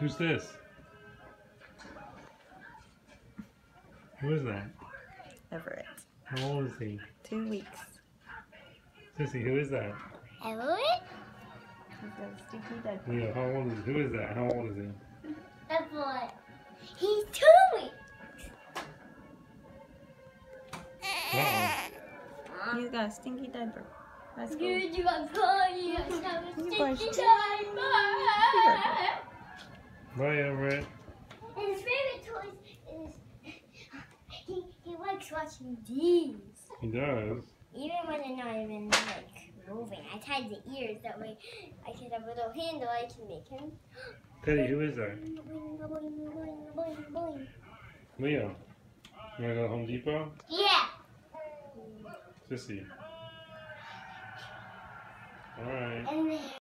Who's this? Who is that? Everett. How old is he? 2 weeks. Sissy, who is that? Everett? He's got a stinky dead. Leo, how old is he? Who is that? How old is he? Everett. He's 2 weeks. Uh-oh. He's got a stinky diaper. Let's go. You do a party. You Sticky brush. diaper. Bye, Everett. And his favorite toys is he likes watching these. He does. Even when they're not even like moving. I tied the ears that way I can have a little handle I can make him. Teddy, who is that? Boing, boing, boing, boing, boing. Leo. You wanna go to Home Depot? Yeah. Sissy. Alright. And then